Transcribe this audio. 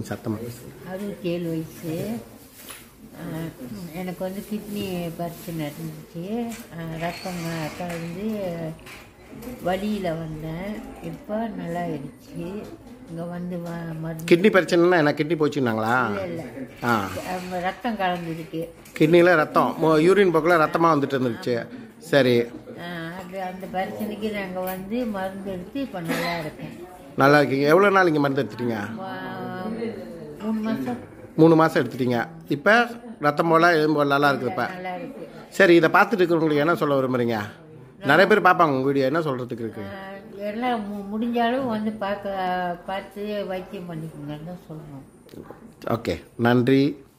கொஞ்சம் சத்தமாக பேசுங்க. 67 வயசு. எனக்கு வந்து கிட்னி பிரச்சனை இருந்துச்சு. ரத்தம் கலந்து வழியில் வந்தேன். இப்போ நல்லா ஆயிடுச்சு. இங்கே வந்து மருந்து. கிட்னி பிரச்சனைனா என்ன? கிட்னி போச்சுன்னாங்களா? இல்லை ரத்தம் கலந்துருக்கு. கிட்னியில் ரத்தம் யூரின் போக்கில் ரத்தமாக வந்துட்டு இருந்துச்சு. சரி. அது அந்த பிரச்சனைக்கு நாங்கள் வந்து மருந்து எடுத்து இப்போ நல்லா இருக்கேன். நல்லா இருக்கீங்க. எவ்வளோ நாள் இங்கே மருந்து எடுத்துட்டீங்க? 3 மாதம். 3 மாதம் எடுத்துட்டீங்க. இப்போ ரத்தம் போல எதுவும் போல நல்லா இருக்குது இப்போ. நல்லா இருக்கு. சரி, இதை பார்த்துட்டு இருக்கிறவங்களுக்கு என்ன சொல்ல விரும்புகிறீங்க? நிறைய பேர் பார்ப்பாங்க உங்கள் வீடியோ, என்ன சொல்கிறதுக்கு இருக்குது? எல்லாம் முடிஞ்சாலும் வந்து பார்த்து வைத்தியம் பண்ணிக்கோங்கன்னு தான் சொல்லணும். ஓகே, நன்றி.